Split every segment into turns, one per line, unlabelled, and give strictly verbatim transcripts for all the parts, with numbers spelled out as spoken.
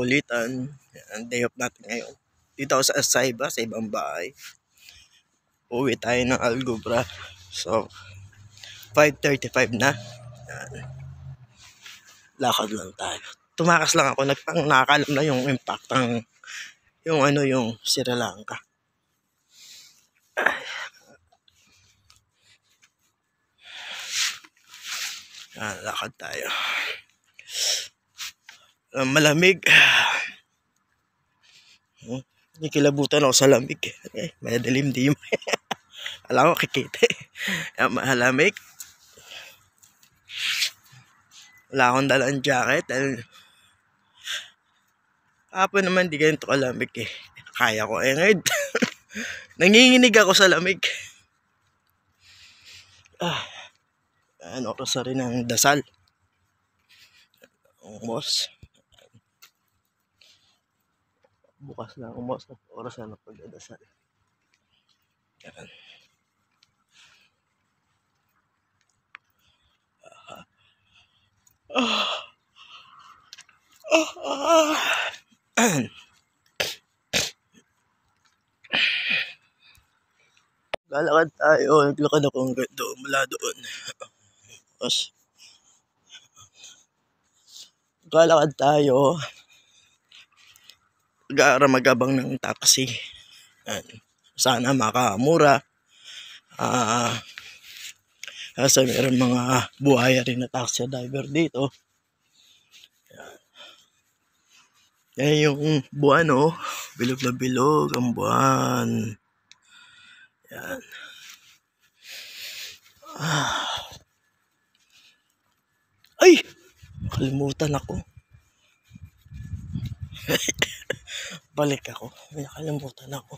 ulitan. Yan, day off natin ngayon. Dito ako sa Saiba, sa ibang bahay. Uwi tayo ng Algubra. So, five thirty-five na. Yan. Lakad lang tayo. Tumakas lang ako. Nagpang nakakalam na yung impact ng yung ano yung Sri Lanka. Yan, lakad tayo. Uh, malamig. Hmm. Nikilabutan ako sa lamig. Eh, may dilim-dim. Alam ko kikita. Yan, malamig. Wala akong dalang jacket. Dahil hapon naman di ganito kalamig eh. Kaya ko eh ngayon. Nanginginig ako sa lamig. Ah, ano oras na rin ang dasal. Umos. Bukas na umos. Oras na ng pagdadasal. Yan. Ah. Ah. Ah. Ah. Lalakad tayo. Naglakad ako hanggang doon. Mula doon. Tapos, lalakad tayo. Gara magabang ng taxi. Yan. Sana makamura. Ah, uh, kasi meron mga buhaya rin na taxi driver dito. Yan. Yan yung buwan, oh. Bilog na bilog ang buwan. Yan. Ah. Ay! Nakalimutan ako. Balik ako. May nakalimutan ako.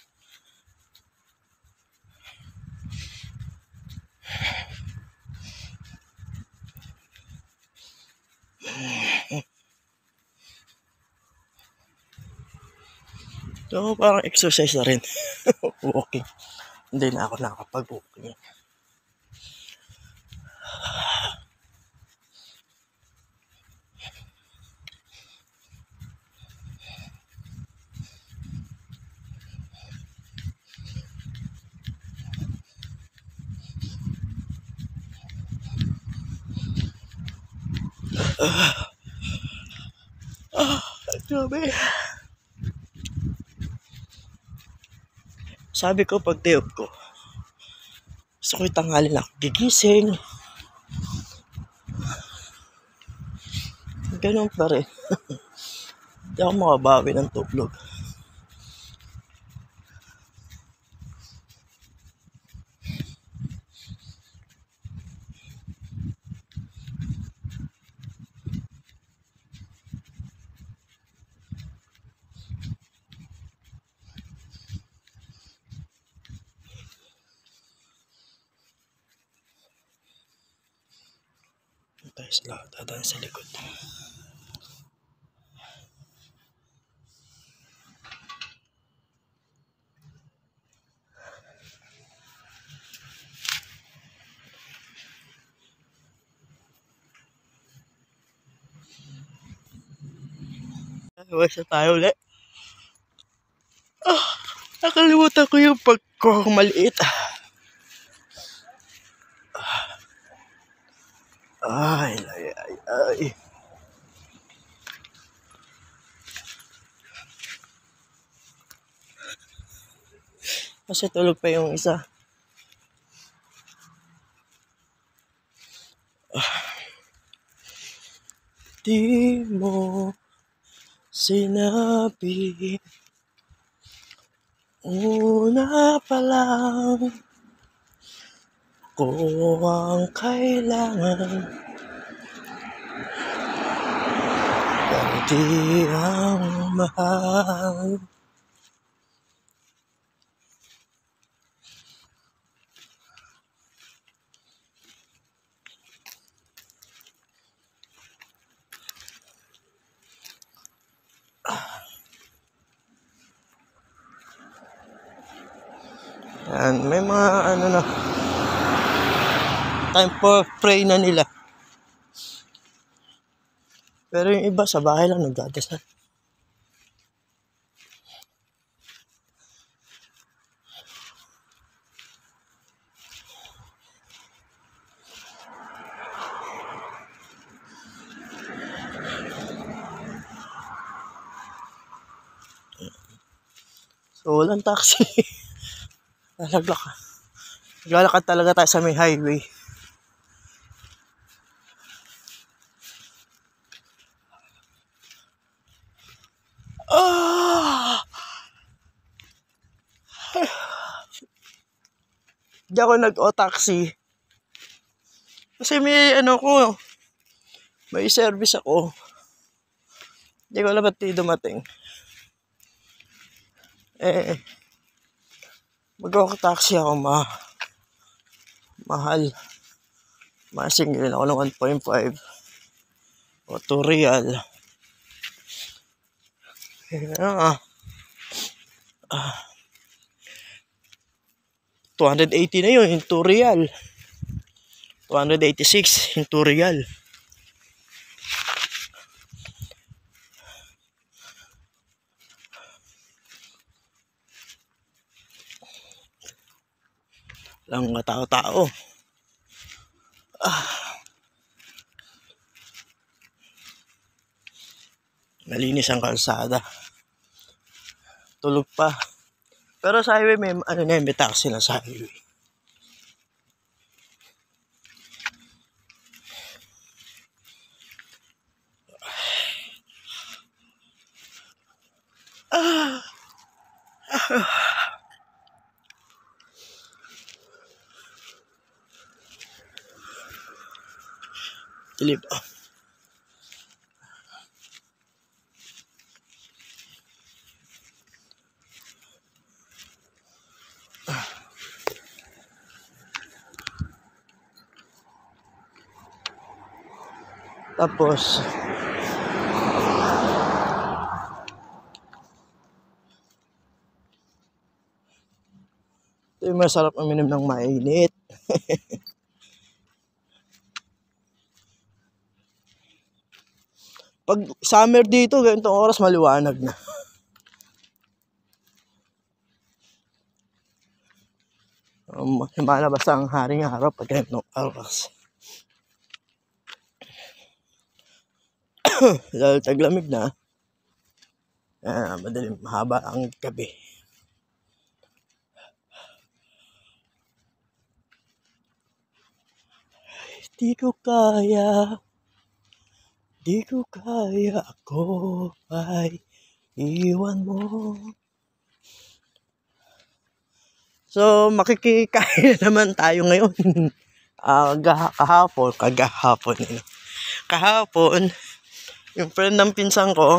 So, parang exercise na rin. Walking. Hindi na ako nakapag-walking. Ah, ah, grabe. Sabi ko pag day off ko, gusto ko yung tanghali lang gigising. Ganun pa rin. Hindi ako makabawi ng tulog. Tayo sa lahat, dadaan sa likod. Huwag sa tayo ulit. Ah, nakalimutan ko yung pagko maliit. Ay, ay, ay, ay. Kasi tulog pa yung isa. Ah. Di mo sinabi una pa lang ko ang kailangan, kundi ang mahal. Yan, may mga ano na time for pray na nila. Pero yung iba sa bahay lang nagdadasal. So, walang taxi. Nalaglak. Naglalakad talaga tayo sa may highway. Ah! Di ako nag-o-taxi. Kasi may ano ko, may service ako. Hindi ko alam ba't di dumating. Eh, mag-o-taxi ako ma mahal. Masingilin ako ng one point five o two real. Ah, ah, two eighty na yun, yung two real. two eighty-six, yung two real. Lang mga tao-tao. Ah. Malinis ang kalsada. Tulog pa. Pero sa highway may ano na yun, may taxi na sa highway. Ah. Ah. Tilip. Tapos ito yung masarap uminom ng mainit. Pag summer dito, ganitong oras maliwanag na. Um, lumalabas ang haring araw pag ganitong oras. Dahil taglamig na, ah, madaling mahaba ang gabi. Di ko kaya, di ko kaya, ako ay iwan mo. So, makikikain naman tayo ngayon. uh, kahapon, kagahapon. You know. Kahapon, yung friend ng pinsan ko,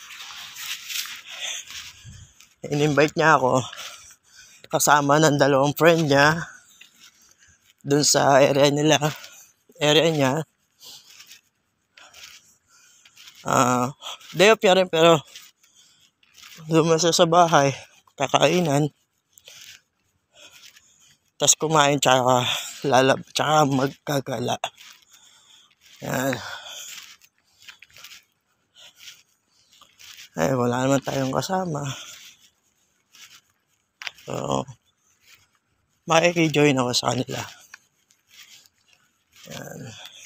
in-invite niya ako kasama ng dalawang friend niya dun sa area nila, area niya. Uh, day off niya rin, pero lumasa sa bahay, kakainan, tas kumain, tsaka lalab, tsaka magkagala. Yan. Eh, wala naman tayong kasama. So, makikijoin ako sa kanila. Yan.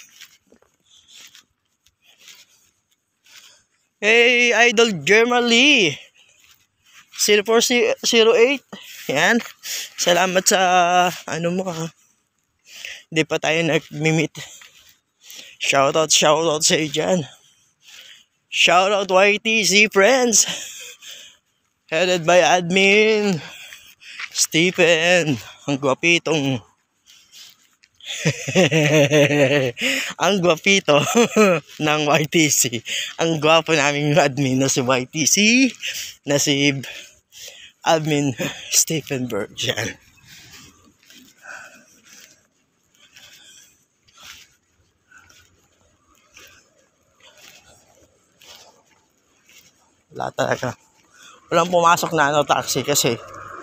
Hey, Idol Germally zero four zero eight. Yan. Salamat sa ano mo ha. Hindi pa tayo nag-meet. Shoutout, shoutout sa iyo dyan. Shoutout Y T C friends. Headed by admin Stephen. Ang gwapitong ang gwapito ng Y T C. Ang gwapo naming admin na si Y T C, na si admin Stephen Berg. Yan. Wala talaga. Walang pumasok na ano taxi kasi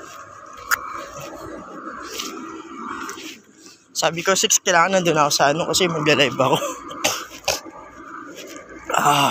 sabi ko six kailangan nandun ako sa ano kasi magla-live ako. Ah.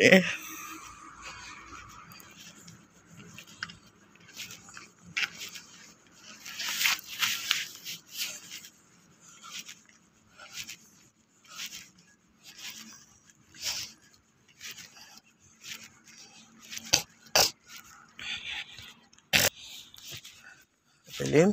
Eh. Dilim.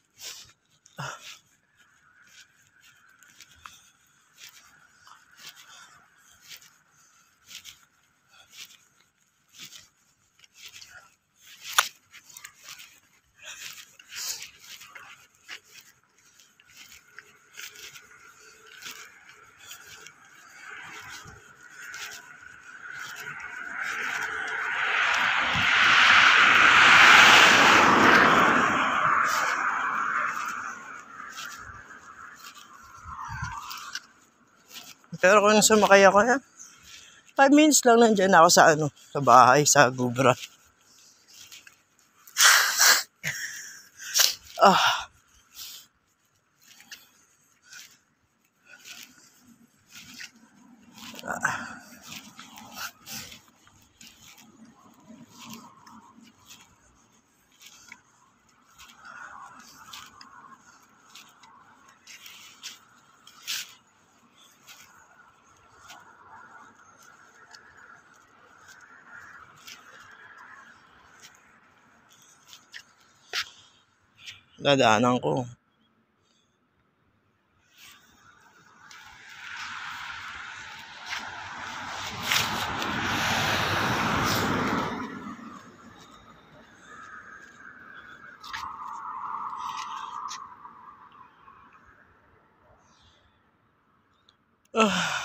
Pero kung sumakay ako yan, five minutes lang nandyan ako sa ano, sa bahay, sa Gubra. Ah. Ah. Dadaanan ko. Ah.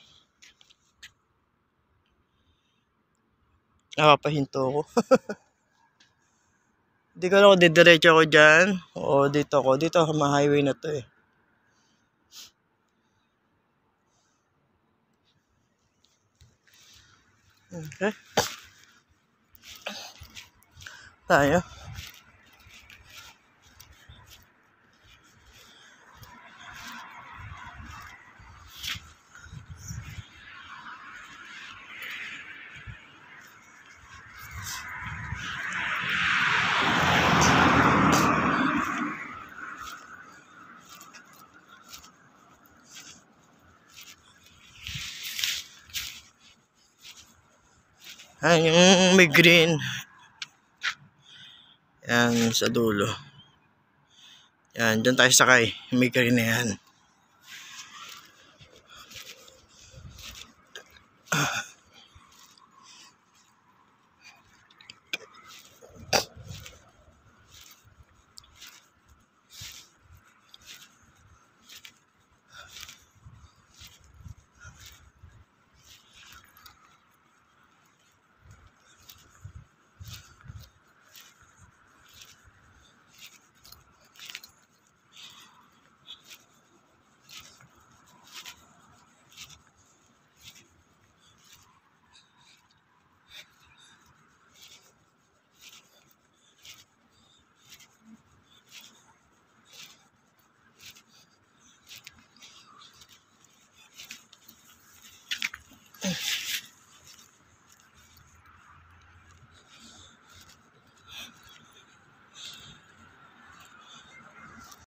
Nakapahinto ko. Hindi ko alam kung didiretso ako dyan o dito ako. Dito ako, ma-highway na to eh. Okay. Tayo. Ayan yung may green. Yan sa dulo. Yan, dyan tayo sakay. May green na yan.